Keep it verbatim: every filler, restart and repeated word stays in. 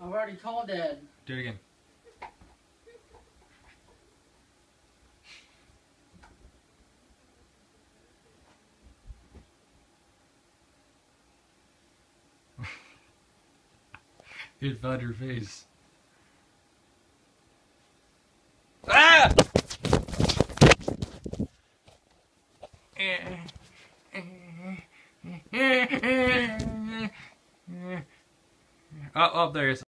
I've already called Dad. Do it again. It found your face. Ah! Oh, oh, there it is.